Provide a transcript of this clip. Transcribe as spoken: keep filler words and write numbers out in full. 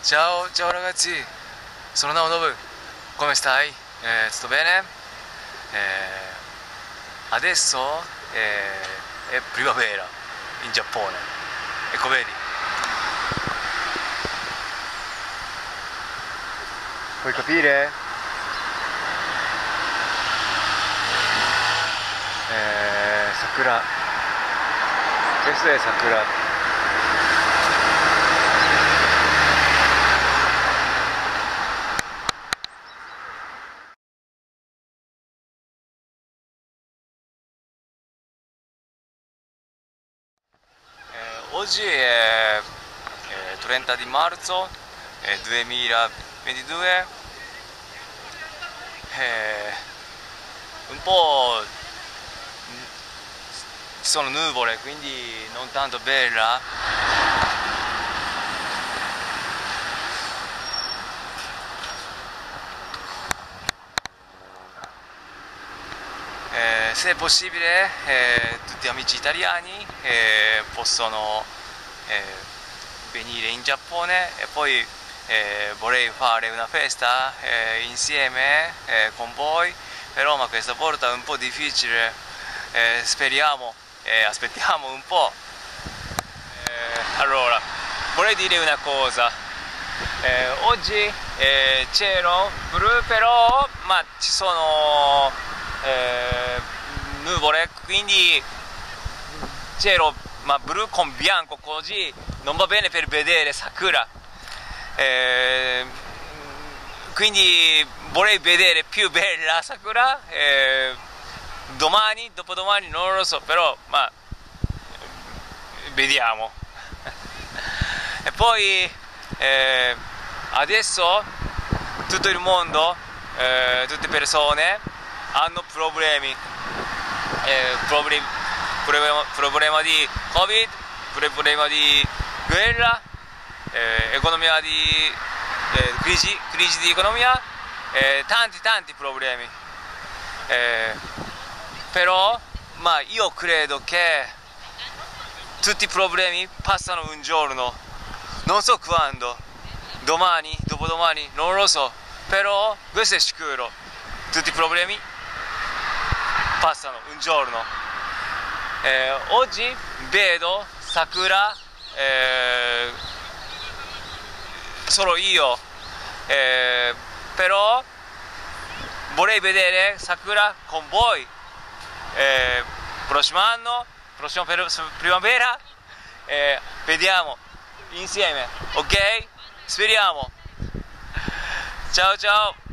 Ciao, ciao ragazzi, sono Naonobu, come stai? Eh, tutto bene? Eh, adesso eh, è primavera in Giappone, ecco vedi? Puoi capire? Eh, Sakura, questo è Sakura. Eh, oggi è, è trenta di marzo eh, duemilaventidue, eh, un po' ci sono nuvole, quindi non tanto bella. Eh, se è possibile, eh, tutti gli amici italiani eh, possono eh, venire in Giappone e poi eh, vorrei fare una festa eh, insieme eh, con voi, però ma questa volta è un po' difficile, eh, speriamo, eh, aspettiamo un po'. Eh, allora, vorrei dire una cosa, eh, oggi eh, cielo blu, però ma ci sono eh, nuvole, quindi cielo ma blu con bianco, così non va bene per vedere Sakura, eh, quindi vorrei vedere più bella Sakura eh, domani, dopodomani, non lo so, però ma vediamo. E poi eh, adesso tutto il mondo, eh, tutte le persone hanno problemi, eh, problemi problema, problema di Covid, problema di guerra, eh, economia di eh, crisi, crisi di economia, eh, tanti tanti problemi, eh, però ma io credo che tutti i problemi passano un giorno, non so quando, domani, dopodomani, non lo so, però questo è sicuro, tutti i problemi passano un giorno. Eh, oggi vedo Sakura eh, solo io, eh, però vorrei vedere Sakura con voi eh, prossimo anno, prossima primavera, eh, vediamo insieme, ok? Speriamo. Ciao ciao.